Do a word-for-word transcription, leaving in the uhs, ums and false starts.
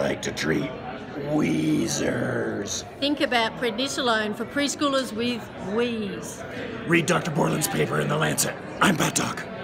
like to treat wheezers. Think about Prednisolone for preschoolers with Wheeze. Read Doctor Borland's paper in the Lancet. I'm BatDoc.